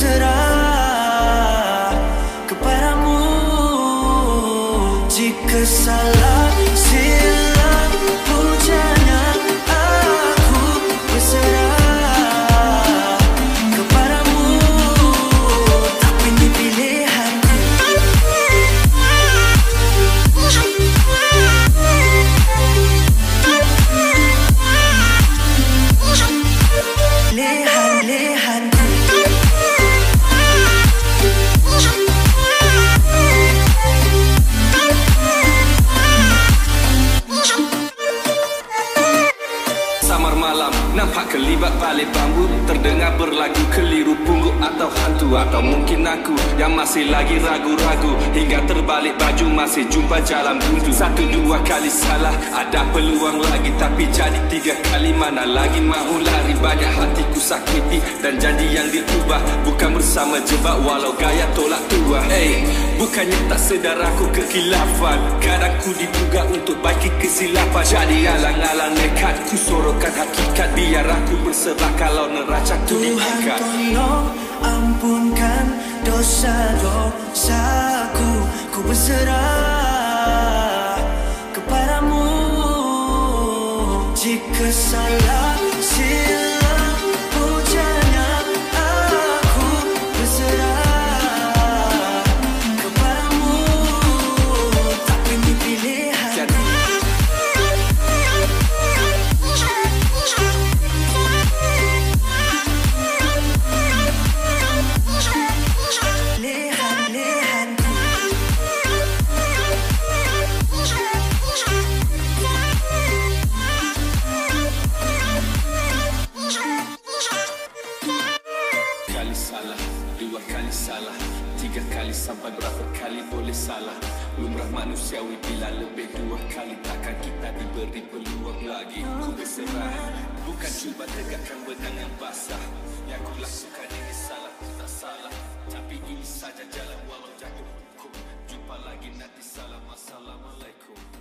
berserah kepadamu. Jika salah silap hujanya, aku berserah kepadamu. Tapi ini pilihanku. Pilihanku. Samar malam, nampak kelibat balik bambu, terdengar berlagu keliru pungguk atau hantu. Atau mungkin aku yang masih lagi ragu-ragu, hingga terbalik baju masih jumpa jalan buntu. 1-2 kali salah, ada peluang lagi, tapi jadi 3 kali mana lagi mahu lari. Banyak hatiku sakiti dan janji yang diubah, bukan bersama jebak walau gaya tolak tua. Bukannya tak sedar aku kekilafan, kadang ku diduga untuk baiki kesilapan. Jadi alang-alang nekat ku sorokkan hakikat, biar aku berserah kalau neraca ku diangkat. Tuhan tolong ampunkan dosa-dosaku, ku berserah kepadamu. Jika salah silap hujanya, aku berserah kepadamu. Tapi ini pilihan. Kali salah, 2 kali salah, 3 kali sampai berapa kali boleh salah. Lumrah manusiawi bila lebih 2 kali, takkan kita diberi peluang lagi. Ku berserah, bukan cuba tegakkan benang yang basah. Yang ku lakukan ini salah, ku tak salah, tapi ini saja jalan walau jatuh hukum. Jumpa lagi nanti, salam, assalamualaikum.